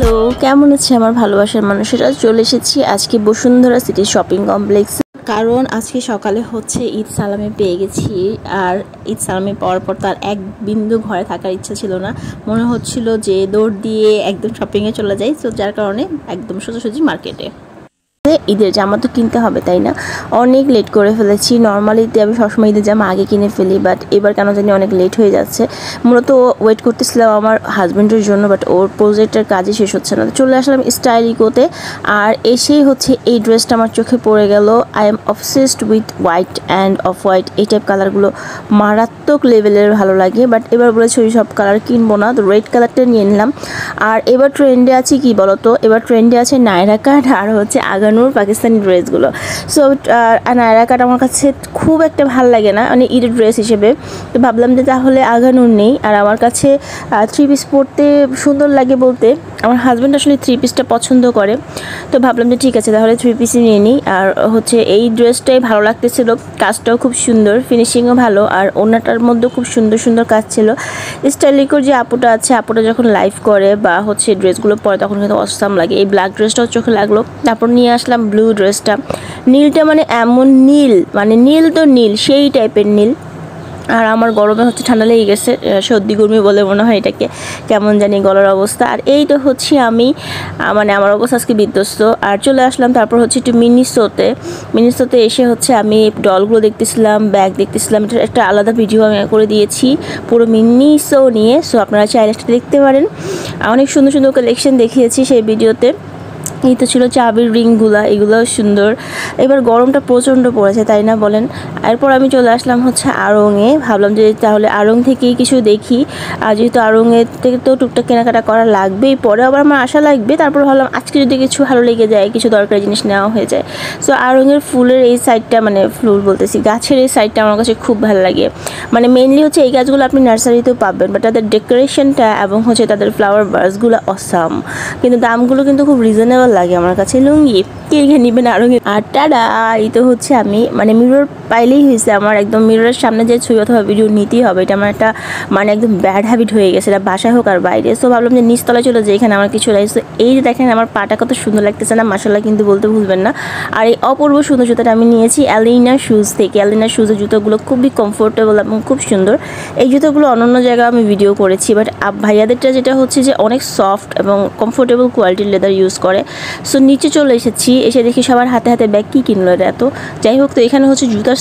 Hello, কেমন আছে আমার ভালোবাসার মানুষেরা? চলে এসেছি আজকে বসুন্ধরা সিটি শপিং কমপ্লেক্স, কারণ আজকে সকালে হচ্ছে ঈদ সালামে পেয়ে গেছি। আর ঈদ সালামে পাওয়ার পর তার এক বিন্দু ঘরে থাকার ইচ্ছা ছিল না, মনে হচ্ছিল যে দৌড় দিয়ে একদম শপিংয়ে চলে যাই। তো যার কারণে একদম সোজাসুজি মার্কেটে। ঈদের জামা তো কিনতে হবে, তাই না? অনেক লেট করে ফেলেছি। নর্মালিতে আমি সবসময় ঈদের জামা আগে কিনে ফেলি, বাট এবার কেন জানি অনেক লেট হয়ে যাচ্ছে। মূলত ওয়েট করতেছিলাম আমার হাজব্যান্ডের জন্য, বাট ওর প্রজেক্টের কাজই শেষ হচ্ছে না। চলে আসলাম স্টাইল ইকোতে, আর এসেই হচ্ছে এই ড্রেসটা আমার চোখে পড়ে গেল। I am obsessed with white and off white. এই টাইপ কালারগুলো মারাত্মক লেভেলের ভালো লাগে, বাট এবার বলেছি ওই সব কালার কিনবো না, তো রেড কালারটা নিয়ে নিলাম। আর এবার ট্রেন্ডে আছে কি বলতো, এবার ট্রেন্ডে আছে নায়রা কাট আর হচ্ছে আগানুর পাকিস্তানি ড্রেসগুলো। সো নায়রা কাট আমার কাছে খুব একটা ভালো লাগে না, মানে ঈদের ড্রেস হিসেবে। তো ভাবলাম যে তাহলে আগানুর নেই। আর আমার কাছে থ্রি পিস পরতে সুন্দর লাগে বলতে, আমার হাজব্যান্ড আসলে থ্রি পিসটা পছন্দ করে। তো ভাবলাম যে ঠিক আছে তাহলে থ্রি পিসই নিয়ে নিই। আর হচ্ছে এই ড্রেসটাই ভালো লাগতেছিল, কাজটাও খুব সুন্দর, ফিনিশিংও ভালো, আর ওনাটার মধ্যেও খুব সুন্দর সুন্দর কাজ ছিল। স্টাইলিকোর যে আপুটা আছে, আপুটা যখন লাইভ করে বা হচ্ছে ড্রেসগুলো পরে তখন কিন্তু অসাম লাগে। এই ব্ল্যাক ড্রেসটাও চোখে লাগলো। তারপর নিয়ে আসলাম ব্লু ড্রেসটা। নীলটা মানে এমন নীল, মানে নীল তো নীল, সেই টাইপের নীল। আর আমার গরমে হচ্ছে ঠান্ডা লেগে গেছে, সর্দি গরমি বলে মনে হয় এটাকে, কেমন জানি গলার অবস্থা। আর এই তো হচ্ছে আমি, মানে আমার অবস্থা আজকে বিধ্বস্ত। আর চলে আসলাম তারপর হচ্ছে একটু মিনিসোতে এসে হচ্ছে আমি ডলগুলো দেখতেছিলাম, ব্যাগ দেখতেছিলাম। এটা একটা আলাদা ভিডিও আমি করে দিয়েছি পুরো মিনিসো নিয়ে, সো আপনারা চাইলে একটা দেখতে পারেন। অনেক সুন্দর সুন্দর কালেকশন দেখিয়েছি সেই ভিডিওতে। এই তো ছিল চাবির রিংগুলা, এগুলোও সুন্দর। এবার গরমটা প্রচণ্ড পড়েছে, তাই না বলেন? এরপর আমি চলে আসলাম হচ্ছে আড়ংয়ে। ভাবলাম যে তাহলে আড়ং থেকেই কিছু দেখি, আর যেহেতু আড়ংয়ের থেকে তো টুকটাক কেনাকাটা করা লাগবেই, পরে আবার আমার আশা লাগবে। তারপর ভাবলাম আজকে যদি কিছু ভালো লেগে যায়, কিছু দরকারি জিনিস নেওয়া হয়ে যায়। সো আড়ংয়ের ফুলের এই সাইডটা, মানে ফুল বলতেছি গাছের এই সাইডটা আমার কাছে খুব ভালো লাগে। মানে মেইনলি হচ্ছে এই গাছগুলো আপনি নার্সারিতেও পাবেন, বাট তাদের ডেকোরেশনটা এবং হচ্ছে তাদের ফ্লাওয়ার বার্সগুলো অসাম, কিন্তু দামগুলো কিন্তু খুব রিজনেবল লাগে আমার কাছে। লুঙ্গি কে নেবেন আরো। আর টাডা, এই তো হচ্ছে আমি মানে মিরর পাইলেই হয়েছে আমার, একদম মিররের সামনে যে ছবি অথবা ভিডিও নিতেই হবে। এটা আমার একটা মানে একদম ব্যাড হ্যাবিট হয়ে গেছে, এটা বাসায় হোক আর বাইরে। সো ভাবলাম যে নিচতলায় চলে যাই, এখানে আমার কিছু লাগছে। এই যে দেখেন আমার পাটা কত সুন্দর লাগতেছে না, মাশাআল্লাহ কিন্তু বলতে ভুলবেন না। আর এই অপূর্ব সুন্দর জুতাটা আমি নিয়েছি অ্যালিনা শুজ থেকে। অ্যালিনা শুজের জুতোগুলো খুবই কমফোর্টেবল এবং খুব সুন্দর। এই জুতোগুলো অন্য জায়গায় আমি ভিডিও করেছি, বাট ভাইয়াদেরটা যেটা হচ্ছে যে অনেক সফট এবং কমফোর্টেবল কোয়ালিটির লেদার ইউজ করে। সো নিচে চলে এসেছি, এসে দেখি সবার হাতে হাতে ব্যাগ, কী কিনলো এটা এত। যাই হোক, তো এখানে হচ্ছে জুতার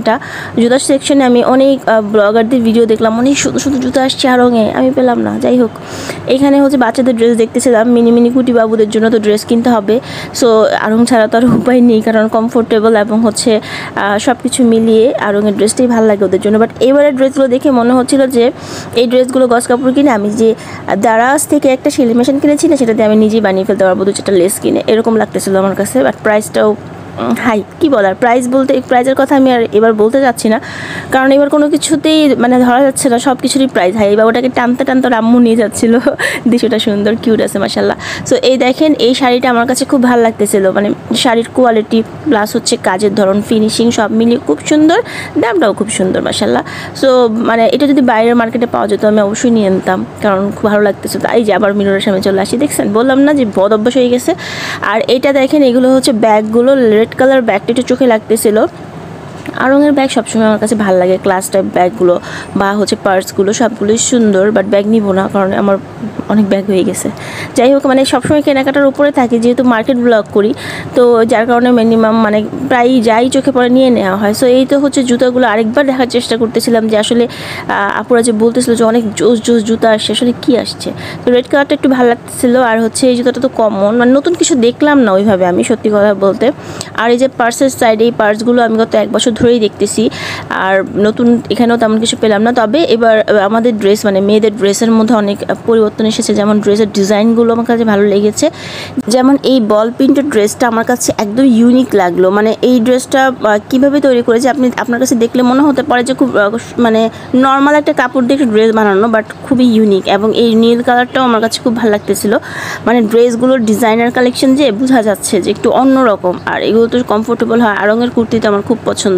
সেকশনে আমি অনেক ব্লগারদের ভিডিও দেখলাম, অনেক সুন্দর সুন্দর জুতা আসছে আড়ংয়ে, আমি পেলাম না। যাই হোক, এখানে হচ্ছে বাচ্চাদের ড্রেস দেখতেছিলাম, মিনি কুটি বাবুদের জন্য তো ড্রেস কিনতে হবে। সো আড়ং ছাড়া তো আর উপায় নেই, কারণ কমফোর্টেবল এবং হচ্ছে সব কিছু মিলিয়ে আড়ংয়ের ড্রেসটাই ভালো লাগে ওদের জন্য। বাট এবারের ড্রেসগুলো দেখে মনে হচ্ছিল যে এই ড্রেসগুলো গজ কাপড় কিনে আমি যে দারাজ থেকে একটা সেলাই মেশিন কিনেছি না, সেটাতে আমি নিজেই বানিয়ে ফেলতে পারবো, 2-4টা লেস কিনে, এরকম লাগতেছিল আমার কাছে। বাট প্রাইসটাও হাই, কী বলার, প্রাইস বলতে প্রাইজের কথা আমি আর এবার বলতে যাচ্ছি না, কারণ এবার কোনো কিছুতেই মানে ধরা যাচ্ছে না, সব কিছুরই প্রাইস হাই। এবার ওটাকে টানতে আম্মু নিয়ে যাচ্ছিলো, দৃশ্যটা সুন্দর কিউট আছে মাশাআল্লাহ। সো এই দেখেন, এই শাড়িটা আমার কাছে খুব ভালো লাগতেছিল, মানে শাড়ির কোয়ালিটি প্লাস হচ্ছে কাজের ধরন, ফিনিশিং সব মিলিয়ে খুব সুন্দর, দামটাও খুব সুন্দর মাশাআল্লাহ। সো মানে এটা যদি বাইরের মার্কেটে পাওয়া যেত আমি অবশ্যই নিয়ে নিতাম, কারণ খুব ভালো লাগতেছে। তাই যে আবার মিররের সামনে চলে আসি, দেখছেন বললাম না যে বদ অভ্যাস হয়ে গেছে। আর এটা দেখেন, এগুলো হচ্ছে ব্যাগগুলো, রেড কালার ব্যাগটা একটু চোখে লাগতেছিল। আড়ংয়ের ব্যাগ সবসময় আমার কাছে ভালো লাগে, ক্লাস টাইপ ব্যাগগুলো বা হচ্ছে পার্সগুলো সবগুলোই সুন্দর, বাট ব্যাগ নিব না কারণ আমার অনেক ব্যাগ হয়ে গেছে। যাই হোক, মানে সবসময় কেনাকাটার উপরে থাকি, যেহেতু মার্কেট ব্লগ করি, তো যার কারণে মিনিমাম মানে প্রায় যাই চোখে পড়ে নিয়ে নেওয়া হয়। সো এই তো হচ্ছে জুতাগুলো আরেকবার দেখার চেষ্টা করতেছিলাম, যে আসলে আপুরা যে বলতেছিল যে অনেক জোস জুতা আসছে, আসলে কী আসছে। তো রেড কালারটা একটু ভালো লাগতেছিলো, আর হচ্ছে এই জুতাটা তো কমন, মানে নতুন কিছু দেখলাম না ওইভাবে আমি, সত্যি কথা বলতে। আর এই যে পার্সের সাইডে, এই পার্সগুলো আমি গত 1 বছর ধরেই দেখতেছি, আর নতুন এখানেও তেমন কিছু পেলাম না। তবে এবার আমাদের ড্রেস, মানে মেয়েদের ড্রেসের মধ্যে অনেক পরিবর্তন এসেছে, যেমন ড্রেসের ডিজাইনগুলো আমার কাছে ভালো লেগেছে। যেমন এই বল প্রিন্টের ড্রেসটা আমার কাছে একদম ইউনিক লাগলো, মানে এই ড্রেসটা কীভাবে তৈরি করেছে আপনার কাছে দেখলে মনে হতে পারে যে খুব মানে নর্মাল একটা কাপড় দিয়ে একটা ড্রেস বানানো, বাট খুবই ইউনিক। এবং এই নীল কালারটাও আমার কাছে খুব ভালো লাগতেছিল, মানে ড্রেসগুলোর ডিজাইনার কালেকশন যে বোঝা যাচ্ছে যে একটু অন্যরকম, আর এগুলো তো কমফোর্টেবল হয়। আড়ংয়ের কুর্তি তো আমার খুব পছন্দ,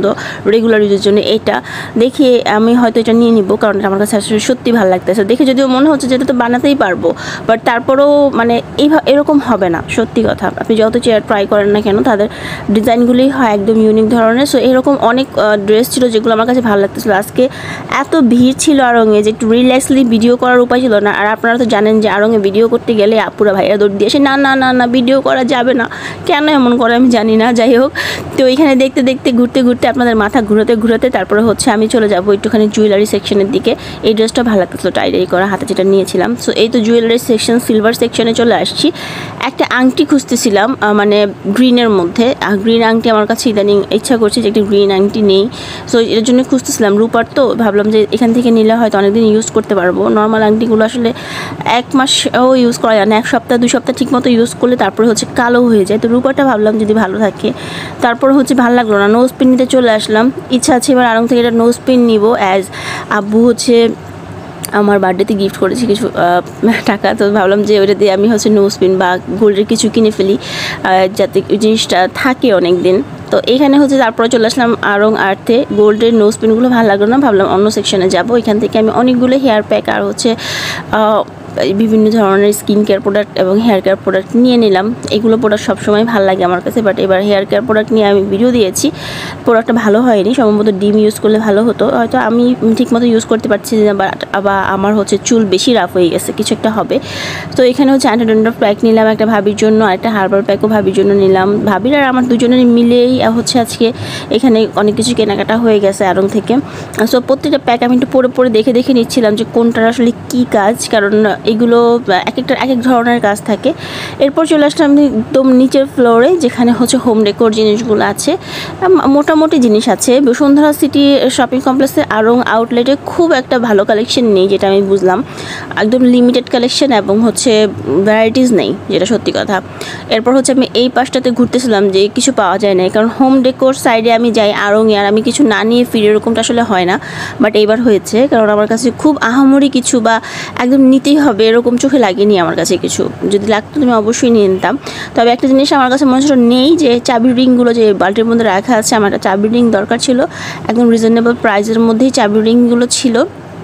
রেগুলার ইউজের জন্য। এটা দেখে আমি হয়তো এটা নিয়ে নিব, কারণ আমার কাছে আসলে সত্যি ভালো লাগতেছে দেখে। যদিও মনে হচ্ছে যে এটা তো বানাতেই পারবো, বাট তারপরেও মানে এরকম হবে না। সত্যি কথা, আপনি যত চেয়ার ট্রাই করেন না কেন, তাদের ডিজাইনগুলোই হয় একদম ইউনিক ধরনের। সো এরকম অনেক ড্রেস ছিল যেগুলো আমার কাছে ভালো লাগতেছিল। আজকে এত ভিড় ছিল আড়ংয়ে যে একটু রিল্যাক্সলি ভিডিও করার উপায় ছিল না। আর আপনারা তো জানেন যে আড়ংয়ে ভিডিও করতে গেলে আপুরা ভাইয়া দৌড় দিয়ে এসে না না না না ভিডিও করা যাবে না, কেন এমন করে আমি জানি না। যাই হোক, তো এইখানে দেখতে দেখতে ঘুরতে ঘুরতে আপনাদের মাথা ঘুরাতে ঘুরাতে তারপরে হচ্ছে আমি চলে যাবো একটুখানি জুয়েলারি সেকশনের দিকে। এই ড্রেসটা ভালো লাগতেছিল, টাইডাই করা, হাতে যেটা নিয়েছিলাম। সো এই তো জুয়েলারি সেকশন, সিলভার সেকশনে চলে আসছি। একটা আংটি খুঁজতেছিলাম, মানে গ্রিনের মধ্যে। গ্রিন আংটি আমার কাছে ইদানিং ইচ্ছা করছে যে একটি গ্রিন আংটি নেই। সো এর জন্য খুঁজতেছিলাম, রূপার তো ভাবলাম যে এখান থেকে নিলে হয়তো অনেকদিন ইউজ করতে পারবো। নর্মাল আংটিগুলো আসলে 1 মাসও ইউজ করা যায় না, 1 সপ্তাহ 2 সপ্তাহ ঠিক মতো ইউজ করলে তারপরে হচ্ছে কালো হয়ে যায়। তো রূপাটা ভাবলাম যদি ভালো থাকে, তারপর হচ্ছে ভালো লাগলো না, নোজ পিন নিতে চলে আসলাম। ইচ্ছা আছে এবার আড়ং থেকে একটা নোজ পিন নিব, অ্যাজ আব্বু হচ্ছে আমার বার্থডেতে গিফট করেছি কিছু টাকা। তো ভাবলাম যে ওটা দিয়ে আমি হচ্ছে নোজ পিন বা গোল্ডের কিছু কিনে ফেলি, যাতে জিনিসটা থাকে অনেক দিন। তো এখানে হচ্ছে তারপরে চলে আসলাম আড়ং আর্থে। গোল্ডের নোজ পিনগুলো ভালো লাগলো না, ভাবলাম অন্য সেকশনে যাব। এখান থেকে আমি অনেকগুলো হেয়ার প্যাক আর হচ্ছে বিভিন্ন ধরনের স্কিন কেয়ার প্রোডাক্ট এবং হেয়ার কেয়ার প্রোডাক্ট নিয়ে নিলাম। এগুলো প্রোডাক্ট সবসময় ভালো লাগে আমার কাছে, বাট এবার হেয়ার কেয়ার প্রোডাক্ট নিয়ে আমি ভিডিও দিয়েছি, প্রোডাক্টটা ভালো হয়নি। সম্ভবত ডিম ইউজ করলে ভালো হতো, হয়তো আমি ঠিকমতো ইউজ করতে পারছি না, বা আমার হচ্ছে চুল বেশি রাফ হয়ে গেছে, কিছু একটা হবে। তো এখানে হচ্ছে অ্যান্টি ড্যান্ড্রফ প্যাক নিলাম একটা ভাবির জন্য, আর একটা হার্বাল প্যাকও ভাবির জন্য নিলাম। ভাবির আর আমার দুজনের মিলেই হচ্ছে আজকে এখানে অনেক কিছু কেনাকাটা হয়ে গেছে আড়ং থেকে। সো প্রত্যেকটা প্যাক আমি একটু পরে পরে দেখে দেখে নিচ্ছিলাম যে কোনটার আসলে কী কাজ, কারণ এগুলো এক একটার এক এক ধরনের কাজ থাকে। এরপর চলে আসলাম একদম নিচের ফ্লোরে, যেখানে হচ্ছে হোম ডেকোর জিনিসগুলো আছে, মোটামুটি জিনিস আছে। বসুন্ধরা সিটি শপিং কমপ্লেক্সের আড়ং আউটলেটে খুব একটা ভালো কালেকশন নেই, যেটা আমি বুঝলাম। একদম লিমিটেড কালেকশন এবং হচ্ছে ভ্যারাইটিস নেই, যেটা সত্যি কথা। এরপর হচ্ছে আমি এই পাশটাতে ঘুরতেছিলাম যে কিছু পাওয়া যায় না, কারণ হোম ডেকোর সাইডে আমি যাই আড়ংয়ে, আর আমি কিছু না নিয়ে ফিরে এরকমটা আসলে হয় না। বাট এইবার হয়েছে, কারণ আমার কাছে খুব আহামরি কিছু বা একদম নিতেই হবে এরকম চোখে লাগেনি আমার কাছে কিছু। যদি লাগতো তুমি অবশ্যই নিয়ে নিতাম। তবে একটা জিনিস আমার কাছে মনে হচ্ছিল নেই, যে চাবির রিংগুলো যে বাল্টির মধ্যে রাখা আছে, আমার একটা চাবির রিং দরকার ছিল। একদম রিজনেবল প্রাইসের মধ্যেই চাবির রিংগুলো ছিল,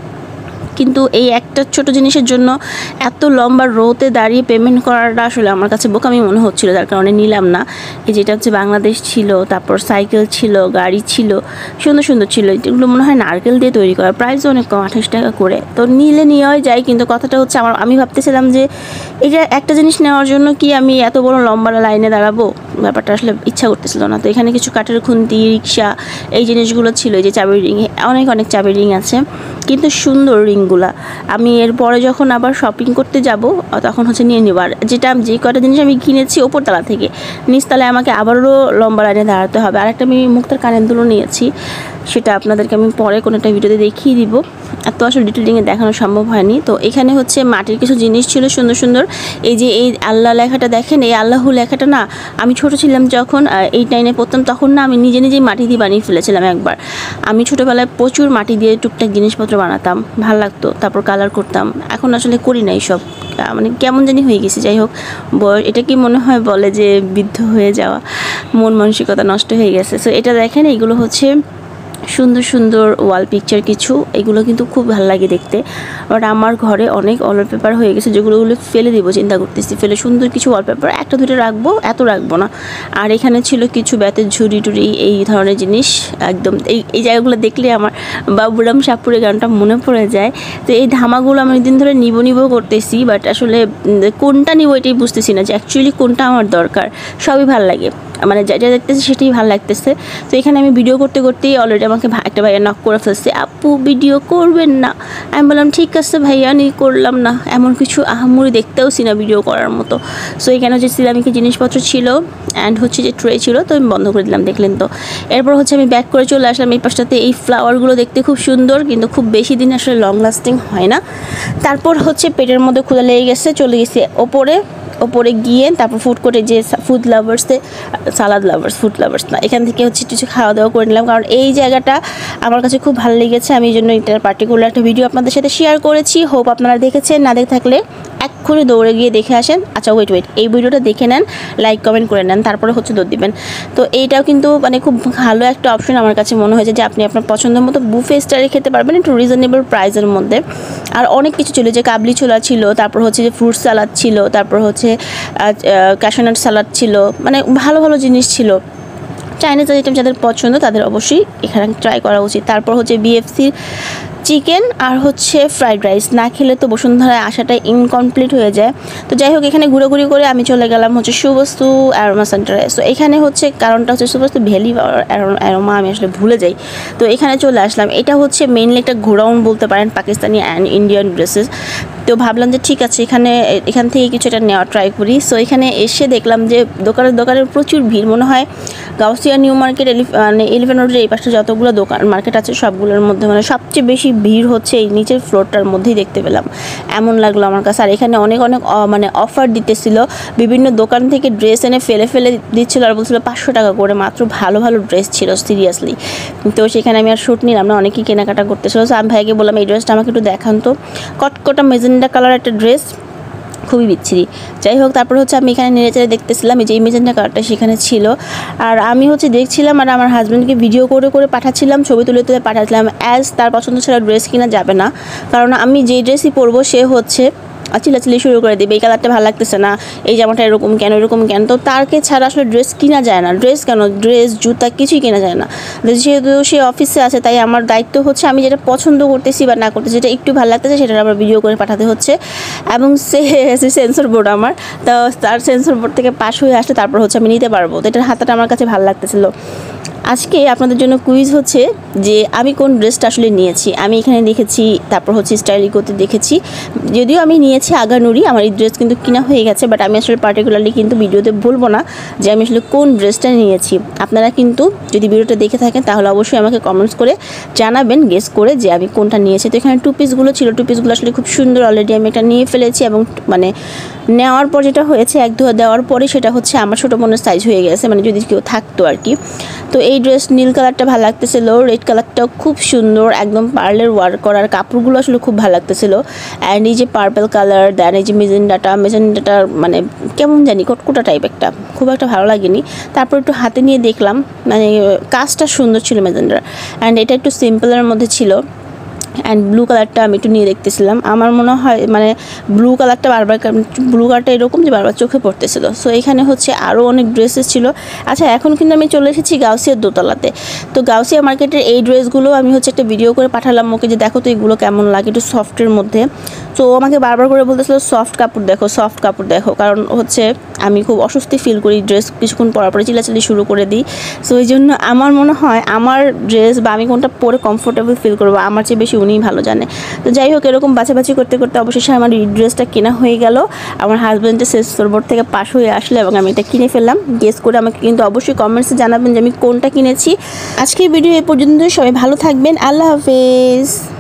কিন্তু এই একটা ছোট জিনিসের জন্য এত লম্বা রোতে দাঁড়িয়ে পেমেন্ট করাটা আসলে আমার কাছে বোকামি মনে হচ্ছিল, যার কারণে নিলাম না। এই যেটা হচ্ছে বাংলাদেশ ছিল, তারপর সাইকেল ছিল, গাড়ি ছিল, সুন্দর সুন্দর ছিল। এগুলো মনে হয় নারকেল দিয়ে তৈরি করা, প্রাইসও অনেক কম, 28 টাকা করে। তো নিলে নেওয়াই যায়, কিন্তু কথাটা হচ্ছে আমি ভাবতেছিলাম যে এটা একটা জিনিস নেওয়ার জন্য কি আমি এত বড় লম্বা লাইনে দাঁড়াবো, ব্যাপারটা আসলে ইচ্ছা করতেছিল না। তো এখানে কিছু কাঠের খুন্তি, রিক্সা, এই জিনিসগুলো ছিল। এই যে চাবির রিং, অনেক অনেক চাবির রিং আছে, কিন্তু সুন্দর রিংগুলা। আমি এরপরে যখন আবার শপিং করতে যাব তখন হচ্ছে নিয়ে নেব। আর যেটা যে কটা জিনিস আমি কিনেছি ওপরতলা থেকে, নিচতলায় আমাকে আবারও লম্বা লাইনে দাঁড়াতে হবে। আর একটা আমি মুক্তার কানের দুলও নিয়েছি, সেটা আপনাদেরকে আমি পরে কোনো একটা ভিডিওতে দেখিয়ে দিব, এত আসলে ডিটেলিংয়ে দেখানো সম্ভব হয়নি। তো এখানে হচ্ছে মাটির কিছু জিনিস ছিল সুন্দর সুন্দর। এই যে এই আল্লাহ লেখাটা দেখেন, এই আল্লাহু লেখাটা না, আমি ছোট ছিলাম যখন 8, 9-এ পড়তাম, তখন না আমি নিজে নিজেই মাটি দিয়ে বানিয়ে ফেলেছিলাম একবার। আমি ছোটোবেলায় প্রচুর মাটি দিয়ে টুকটাক জিনিসপত্র বানাতাম, ভালো লাগতো, তারপর কালার করতাম। এখন আসলে করি না এইসব, মানে কেমন জানি হয়ে গেছে। যাই হোক, এটা কি মনে হয় বলে যে বৃদ্ধ হয়ে যাওয়া, মন মানসিকতা নষ্ট হয়ে গেছে। সো এটা দেখেন, এগুলো হচ্ছে সুন্দর সুন্দর ওয়াল পিকচার কিছু, এগুলো কিন্তু খুব ভালো লাগে দেখতে। বাট আমার ঘরে অনেক ওয়ালপেপার হয়ে গেছে, যেগুলো ফেলে দিব চিন্তা করতেছি। ফেলে সুন্দর কিছু ওয়ালপেপার একটা দুটো রাখবো, এত রাখবো না। আর এখানে ছিল কিছু বেতের ঝুড়ি টুড়ি, এই ধরনের জিনিস। একদম এই জায়গাগুলো দেখলে আমার বাবুরাম সাপুরে গানটা মনে পড়ে যায়। তো এই ধামাগুলো আমি দিন ধরে নিব করতেছি, বাট আসলে কোনটা নিব এটাই বুঝতেছি না, যে অ্যাকচুয়ালি কোনটা আমার দরকার। সবই ভালো লাগে, মানে যা যা দেখতেছে সেটাই ভালো লাগতেছে। তো এখানে আমি ভিডিও করতে করতেই অলরেডি আমাকে একটা ভাইয়া নক করে ফেলছে, আপু ভিডিও করবেন না? আমি বললাম ঠিক আছে ভাইয়া, করলাম না, এমন কিছু আহামরি দেখতেওছি না ভিডিও করার মতো। সো এখানে হচ্ছে সিরামিকের জিনিসপত্র ছিল, অ্যান্ড হচ্ছে যে ট্রে ছিল, তো আমি বন্ধ করে দিলাম, দেখলেন তো। এরপর হচ্ছে আমি ব্যাক করে চলে আসলাম এই পাশটাতে। এই ফ্লাওয়ারগুলো দেখতে খুব সুন্দর, কিন্তু খুব বেশি দিন আসলে লং লাস্টিং হয় না। তারপর হচ্ছে পেটের মধ্যে ক্ষুধা লেগে গেছে, চলে গেছে ওপরে গিয়ে তারপর ফুড কোর্টে যে ফুড লাভার্সে, ফুড লাভার্স না, এখান থেকে হচ্ছে কিছু খাওয়া দাওয়া করে নিলাম, কারণ এই জায়গাটা আমার কাছে খুব ভালো লেগেছে। আমি এই জন্য এটার পার্টিকুলার একটা ভিডিও আপনাদের সাথে শেয়ার করেছি। হোপ আপনারা দেখেছেন, না দেখে থাকলে এক্ষুনি দৌড়ে গিয়ে দেখে আসেন। আচ্ছা ওয়েট এই ভিডিওটা দেখে নেন, লাইক কমেন্ট করে নেন, তারপরে হচ্ছে দৌড় দিবেন। তো এইটাও কিন্তু মানে খুব ভালো একটা অপশন আমার কাছে মনে হয়েছে, যে আপনি আপনার পছন্দ মতো বুফে স্টাইলে খেতে পারবেন একটু রিজনেবল প্রাইসের মধ্যে। আর অনেক কিছু ছিল, যে কাবলি ছোলা ছিল, তারপর হচ্ছে যে ফ্রুট সালাদ ছিল, তারপর হচ্ছে ক্যাশনাট সালাদ ছিল, মানে ভালো ভালো জিনিস ছিল। চাইনিজ আইটেম যাদের পছন্দ তাদের অবশ্যই এখানে ট্রাই করা উচিত। তারপর হচ্ছে বিএফসির চিকেন আর হচ্ছে ফ্রাইড রাইস না খেলে তো বসুন্ধরায় আসাটাই ইনকমপ্লিট হয়ে যায়। তো যাই হোক, এখানে ঘুরে করে আমি চলে গেলাম হচ্ছে সুবস্তু অ্যারোমা সেন্টারে। সো এখানে হচ্ছে কারণটা হচ্ছে সুবস্তু ভ্যালি অ্যারোমা আমি আসলে ভুলে যাই। তো এখানে চলে আসলাম। এটা হচ্ছে মেইনলি একটা গোডাউন বলতে পারেন, পাকিস্তানি অ্যান্ড ইন্ডিয়ান ড্রেসেস। তো ভাবলাম যে ঠিক আছে, এখান থেকে কিছু একটা নেওয়া ট্রাই করি। সো এখানে এসে দেখলাম যে দোকানের প্রচুর ভিড়। মনে হয় গাউসিয়া নিউ মার্কেট, মানে এলিফ্যান্ট রোডের এই পাশে যতগুলো মার্কেট আছে সবগুলোর মধ্যে মানে সবচেয়ে বেশি ভিড় হচ্ছে এই নিচের ফ্লোরটার মধ্যেই দেখতে পেলাম, এমন লাগলো আমার কাছে। আর এখানে অনেক মানে অফার দিতেছিল, বিভিন্ন দোকান থেকে ড্রেস এনে ফেলে দিচ্ছিলো, আর বলছিল 500 টাকা করে মাত্র। ভালো ভালো ড্রেস ছিল সিরিয়াসলি। তো সেখানে আমি আর শ্যুট নিলাম না, অনেকেই কেনাকাটা করতেছিল। সো আমি ভাইকে বললাম এই ড্রেসটা আমাকে একটু দেখান তো। কটকটা মেজেন্ডা কালার একটা ড্রেস, খুবই বিচ্ছিরি। যাই হোক, তারপর হচ্ছে আমি এখানে নেড়েচেড়ে দেখতেছিলাম, এই যে মেজেন্ডা কালারটা সেখানে ছিল। আর আমি হচ্ছে দেখছিলাম, আর আমার হাজব্যান্ডকে ভিডিও করে পাঠাচ্ছিলাম, ছবি তুলে পাঠাচ্ছিলাম। তার পছন্দ ছাড়া ড্রেস কিনা যাবে না, কারণ আমি যেই ড্রেসই পরবো সে হচ্ছে চিল্লাচিল্লি শুরু করে দেবে, এই কালারটা ভালো লাগতেছে না, এই জামাটা এরকম কেন। তো তারকে ছাড়া আসলে ড্রেস কিনা যায় না। ড্রেস জুতা কিছুই কেনা যায় না। যেহেতু সে অফিসে আছে, তাই আমার দায়িত্ব হচ্ছে আমি যেটা পছন্দ করতেছি বা না করতেছি, যেটা একটু ভালো লাগতেছে সেটা আবার ভিডিও করে পাঠাতে হচ্ছে। এবং সেন্সর বোর্ড আমার, তো তার সেন্সর বোর্ড থেকে পাশ হয়ে আসলে তারপর হচ্ছে আমি নিতে পারবো। তো এটার হাতাটা আমার কাছে ভালো লাগতেছিল। আজকে আপনাদের জন্য কুইজ হচ্ছে যে আমি কোন ড্রেসটা আসলে নিয়েছি। আমি এখানে দেখেছি, তারপর হচ্ছে স্টাইলিকোতে দেখেছি। যদিও আমি নিয়েছি আগানুরি, আমার এই ড্রেস কিন্তু কিনা হয়ে গেছে, বাট আমি আসলে পার্টিকুলারলি কিন্তু ভিডিওতে বলবো না যে আমি আসলে কোন ড্রেসটা নিয়েছি। আপনারা কিন্তু যদি ভিডিওটা দেখে থাকেন তাহলে অবশ্যই আমাকে কমেন্টস করে জানাবেন, গেস করে, যে আমি কোনটা নিয়েছি। তো এখানে টু পিসগুলো ছিল, টু পিসগুলো আসলে খুব সুন্দর। অলরেডি আমি একটা নিয়ে ফেলেছি, এবং মানে নেওয়ার পর যেটা হয়েছে, এক ধোয়া দেওয়ার পরে সেটা হচ্ছে আমার ছোটো বোনের সাইজ হয়ে গেছে, মানে যদি কেউ থাকতো আর কি। তো এই ড্রেস নীল কালারটা ভালো লাগতেছিল, রেড কালারটাও খুব সুন্দর, একদম পার্লের ওয়ার্ক করার, কাপড়গুলো আসলে খুব ভালো লাগতেছিল। অ্যান্ড এই যে পার্পল কালার, দেন এই যে মেজেন্ডাটা মানে কেমন জানি কটকটা টাইপ একটা, খুব একটা ভালো লাগেনি। তারপর একটু হাতে নিয়ে দেখলাম, মানে কাজটা সুন্দর ছিল মেজেন্ডার। অ্যান্ড এটা একটু সিম্পলের মধ্যে ছিল। অ্যান্ড ব্লু কালারটা আমি একটু নিয়ে দেখতেছিলাম, আমার মনে হয় মানে ব্লু কালারটা এরকম যে বারবার চোখে পড়তেছিল। সো এখানে হচ্ছে আরও অনেক ড্রেসেস ছিল। আচ্ছা, এখন কিন্তু আমি চলে এসেছি গাউসিয়ার দোতলাতে। তো গাউসিয়া মার্কেটের এই ড্রেসগুলো আমি হচ্ছে একটা ভিডিও করে পাঠালাম ওকে, যে দেখো তো এগুলো কেমন লাগে, একটু সফটের মধ্যে। তো আমাকে বারবার করে বলতেছিল সফট কাপড় দেখো, কারণ হচ্ছে আমি খুব অস্বস্তি ফিল করি ড্রেস কিছুক্ষণ পরার পরে চিল্লাচিল্লি শুরু করে দিই। সো এই জন্য আমার মনে হয় আমার ড্রেস বা আমি কোনটা পরে কমফোর্টেবল ফিল করবো আমার চেয়ে বেশি উনিই ভালো জানে। তো যাই হোক, এরকম বাছাবাছি করতে অবশেষে আমার এই ড্রেসটা কেনা হয়ে গেল। আমার হাজব্যান্ডের সেন্সর বোর্ড থেকে পাশ হয়ে আসলো এবং আমি এটা কিনে ফেললাম। গেস করে আমাকে কিন্তু অবশ্যই কমেন্টসে জানাবেন যে আমি কোনটা কিনেছি। আজকের ভিডিও এ পর্যন্ত, সবাই ভালো থাকবেন, আল্লাহ হাফেজ।